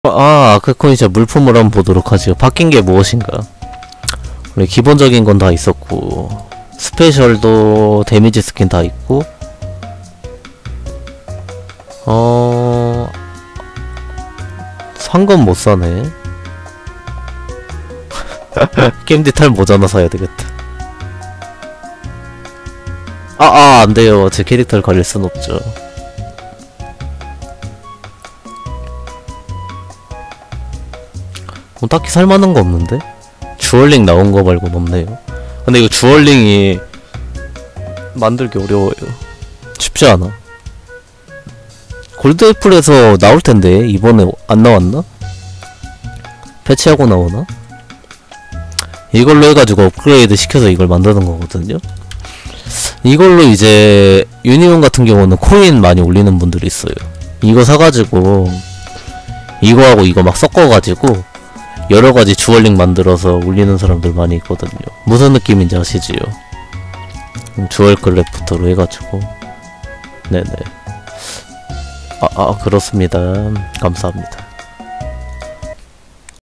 아크콘 이제 물품을 한번 보도록 하죠. 바뀐 게 무엇인가? 원래 기본적인 건 다 있었고, 스페셜도 데미지 스킨 다 있고, 산 건 못 사네. 게임 디탈 모자나 사야 되겠다. 안 돼요. 제 캐릭터를 가릴 순 없죠. 딱히 살만한 거 없는데? 주얼링 나온 거 말고는 없네요. 근데 이거 주얼링이 만들기 어려워요. 쉽지 않아. 골드 애플에서 나올 텐데 이번에 안 나왔나? 패치하고 나오나? 이걸로 해가지고 업그레이드 시켜서 이걸 만드는 거거든요. 이걸로 이제 유니온 같은 경우는 코인 많이 올리는 분들이 있어요. 이거 사가지고 이거하고 이거 막 섞어가지고 여러가지 주얼링 만들어서 올리는 사람들 많이 있거든요. 무슨 느낌인지 아시지요? 주얼 크래프터로 해가지고. 네네. 그렇습니다. 감사합니다.